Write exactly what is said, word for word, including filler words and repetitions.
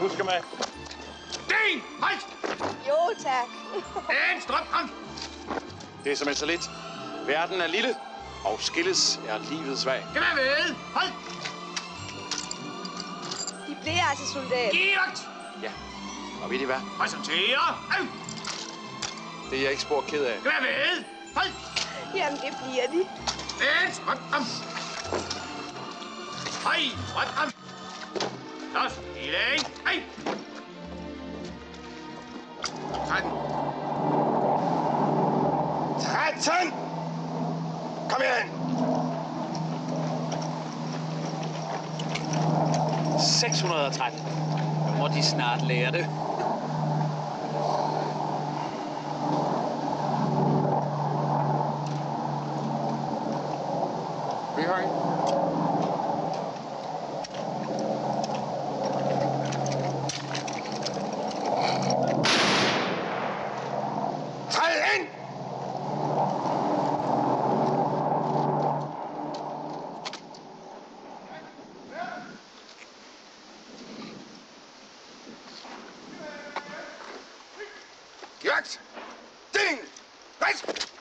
Du skal med. Den! Hold! Jo, tak. En strømkom! Det er som et så lidt. Verden er lille, og skilles er livet svag. Kan være ved! Hold! De bliver altså soldat. Givet! Ja, og ved I hvad? Præsentere! Øv! Det er jeg ikke spor ked af. Kan være ved! Hold! Jamen, det bliver de. En strømkom! Hej! Strømkom! Los! Hele en! Hej! tretten! tretten! Kom igen! seks hundrede og tretten. Nu må de snart lære det. Vi har en. Træd ind! Jagt! Ding! Rejs!